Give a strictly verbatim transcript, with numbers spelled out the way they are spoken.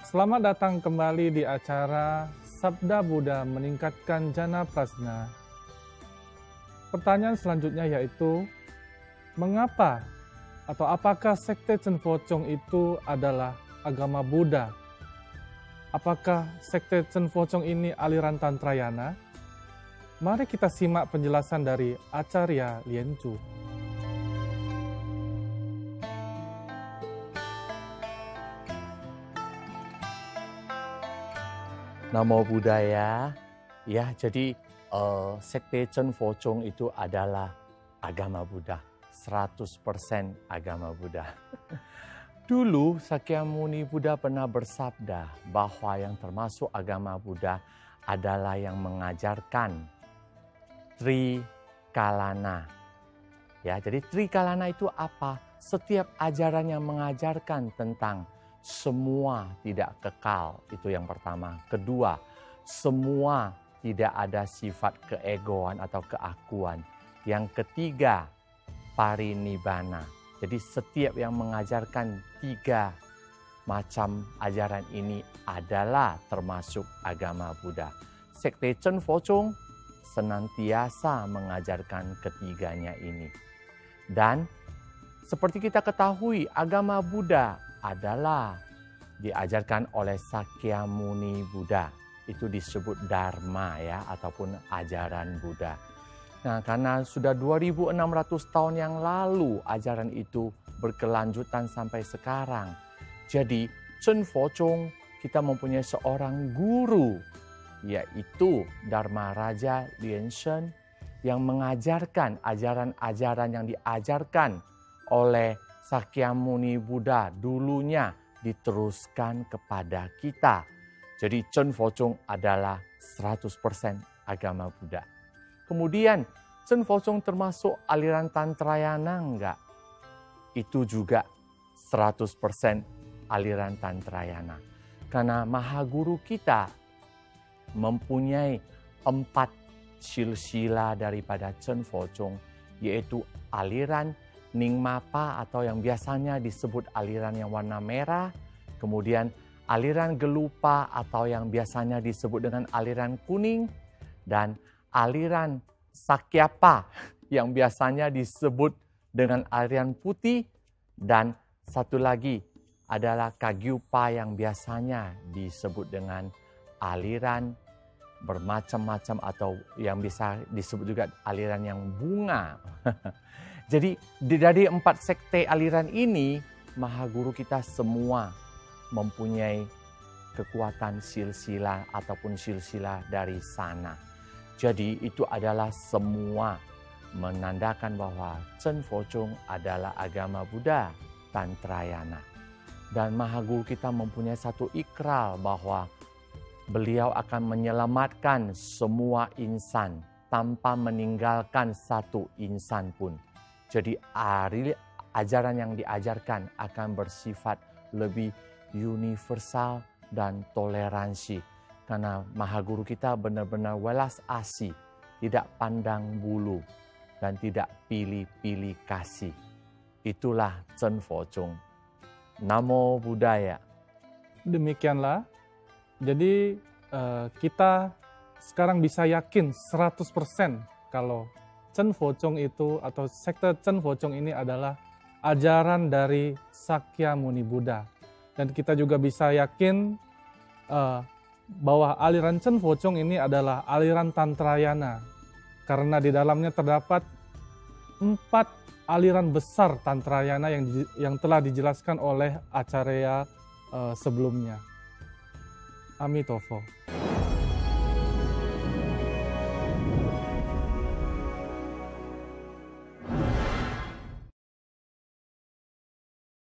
Selamat datang kembali di acara Sabda Buddha Meningkatkan Jana Prajna. Pertanyaan selanjutnya yaitu, mengapa atau apakah sekte Chen Fo-chong itu adalah agama Buddha? Apakah sekte Chen Fo-chong ini aliran Tantrayana? Mari kita simak penjelasan dari Acarya Lien Chu. Namo Buddhaya. Ya, jadi uh, sekte Chen Fo-chong itu adalah agama Buddha, seratus persen agama Buddha. Dulu Sakyamuni Buddha pernah bersabda bahwa yang termasuk agama Buddha adalah yang mengajarkan Trikalana. Ya, jadi Trikalana itu apa? Setiap ajaran yang mengajarkan tentang semua tidak kekal, itu yang pertama. Kedua, semua tidak ada sifat keegoan atau keakuan. Yang ketiga, parinibbana. Jadi setiap yang mengajarkan tiga macam ajaran ini adalah termasuk agama Buddha. Sekte Chen Fo-chong senantiasa mengajarkan ketiganya ini. Dan seperti kita ketahui, agama Buddha adalah diajarkan oleh Sakyamuni Buddha. Itu disebut Dharma ya, ataupun ajaran Buddha. Nah, karena sudah dua ribu enam ratus tahun yang lalu ajaran itu berkelanjutan sampai sekarang. Jadi, Chen Fo-chong kita mempunyai seorang guru, yaitu Dharma Raja Lien Shen, yang mengajarkan ajaran-ajaran yang diajarkan oleh Sakyamuni Buddha dulunya diteruskan kepada kita. Jadi Chen Fo-chong adalah seratus persen agama Buddha. Kemudian Chen Fo-chong termasuk aliran Tantrayana enggak? Itu juga seratus persen aliran Tantrayana. Karena Mahaguru kita mempunyai empat silsila daripada Chen Fo-chong, yaitu aliran Nyingmapa atau yang biasanya disebut aliran yang warna merah, kemudian aliran Gelupa atau yang biasanya disebut dengan aliran kuning, dan aliran Sakyapa yang biasanya disebut dengan aliran putih, dan satu lagi adalah Kagyupa yang biasanya disebut dengan aliran bermacam-macam atau yang bisa disebut juga aliran yang bunga. Jadi dari empat sekte aliran ini, Mahaguru kita semua mempunyai kekuatan silsila ataupun silsila dari sana. Jadi itu adalah semua menandakan bahwa Chen Fo-chong adalah agama Buddha Tantrayana. Dan Mahaguru kita mempunyai satu ikrar bahwa beliau akan menyelamatkan semua insan tanpa meninggalkan satu insan pun. Jadi ajaran yang diajarkan akan bersifat lebih universal dan toleransi. Karena Mahaguru kita benar-benar welas asih, tidak pandang bulu, dan tidak pilih-pilih kasih. Itulah Chen Fo-chong. Namo Buddhaya. Demikianlah. Jadi kita sekarang bisa yakin seratus persen kalau Chen Fo-chong itu atau sekte Chen Fo-chong ini adalah ajaran dari Sakyamuni Buddha. Dan kita juga bisa yakin uh, bahwa aliran Chen Fo-chong ini adalah aliran Tantrayana. Karena di dalamnya terdapat empat aliran besar Tantrayana yang, yang telah dijelaskan oleh Acarya uh, sebelumnya. Amitofo.